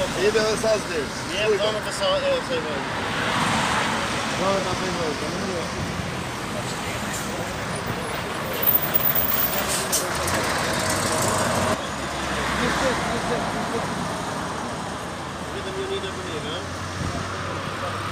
Ele é essas deles. Nie, to no pessoal, eu sei mesmo. Não, tá bem, não. Vida minha unida comigo, hein?